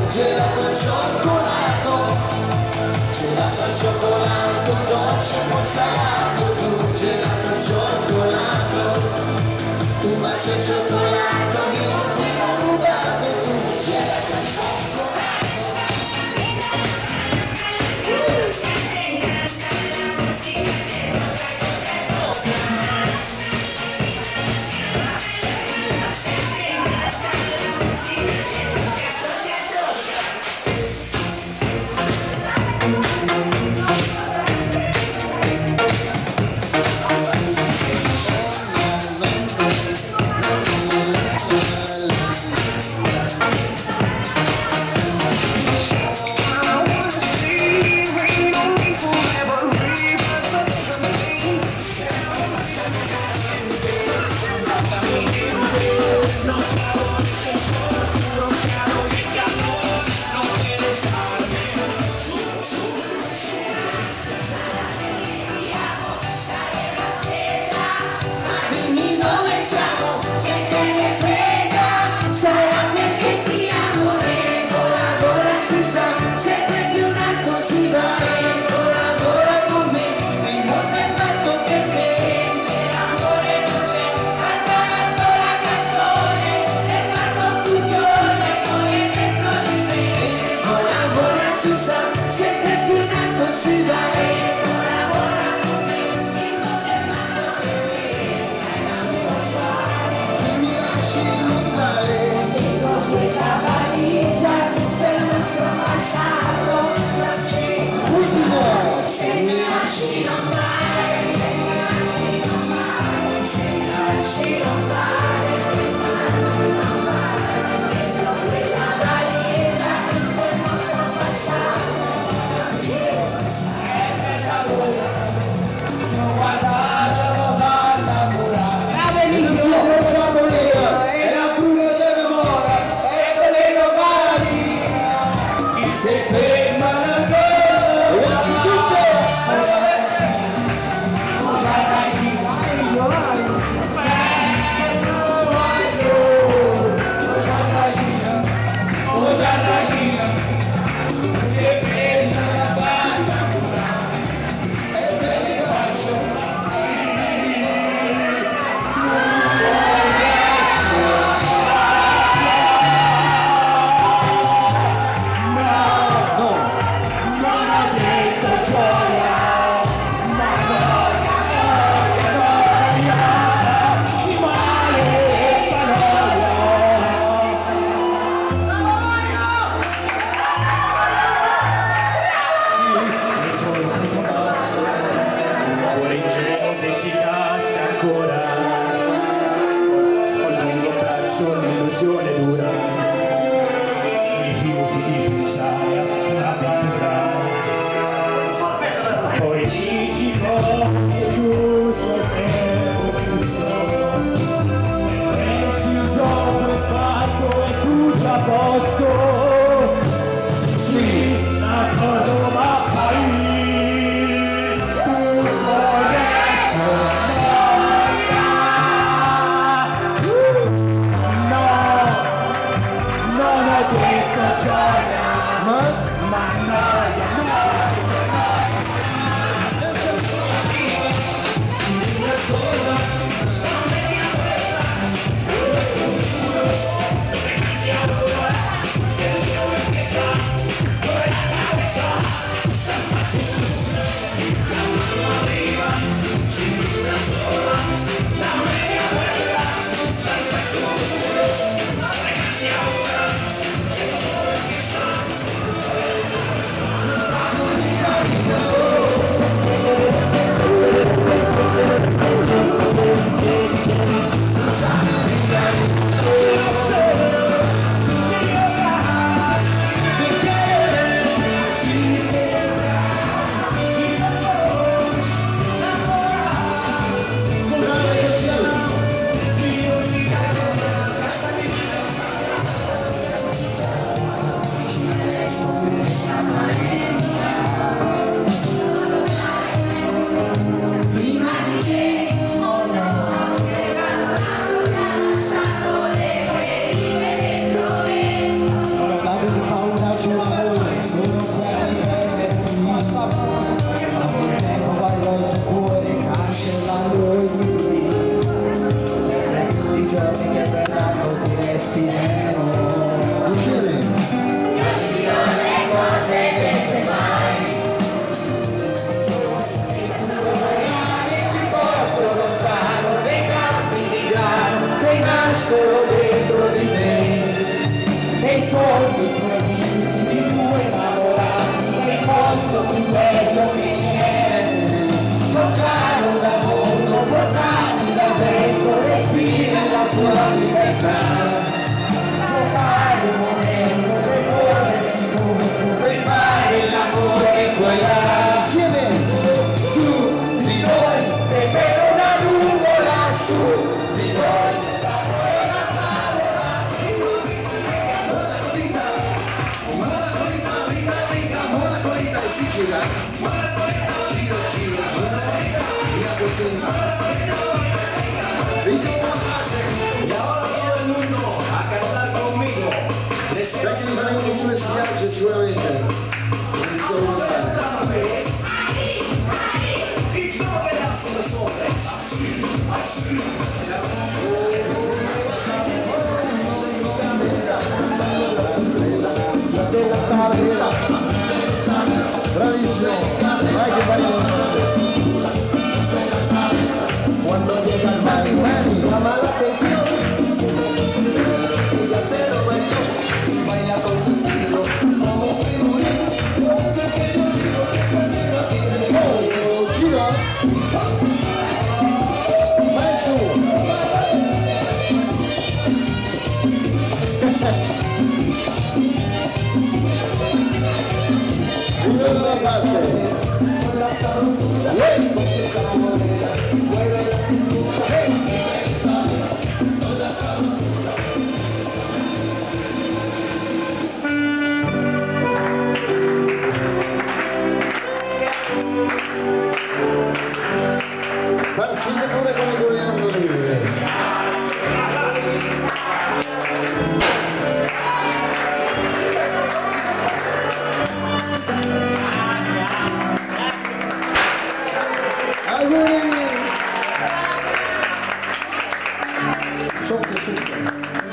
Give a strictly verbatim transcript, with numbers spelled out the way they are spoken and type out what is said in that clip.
gelato al cioccolato, gelato al cioccolato, dolce mozzarato, tu gelato al cioccolato, un bacio al cioccolato, io ti ho rubato, tu gelato al fiero. Insieme. Cammino le cose dette mai. Ti porto lontano dei campi di grano che nascono dentro di me. Nei sogni proibiti di due innamorati, nel posto più bello che c'è. Lontano dal mondo, portati dal vento, respiri la tua libertà. Può fare un momento per muoversi tutto, per fare l'amore che puoi dare. Insieme, giù di noi, e per una lunga lassù di noi. Y ahora todo el mundo a cantar conmigo. Ya que nos han hecho un estudiante seguramente. Y yo verás como sobre. Bravissimo, vai che vai. Cuando llega el Mani Mani, llama la atención. Ella te lo bailó y baila contigo como un figurín. Un pequeño giro que camina tiene. Oh, giro. Maestro. Y no lo hace. Con la cabrona, con tu cabrona, mueve la cintura, hey. Con la cabrona. Partite pure come vogliamo dire. Auguri! So che succede.